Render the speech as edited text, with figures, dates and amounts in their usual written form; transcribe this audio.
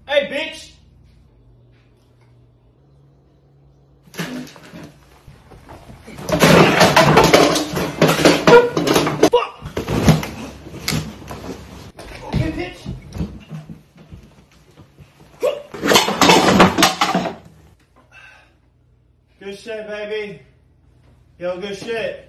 Hey, bitch! Fuck! Okay, bitch. Good shit, baby. Yo, good shit.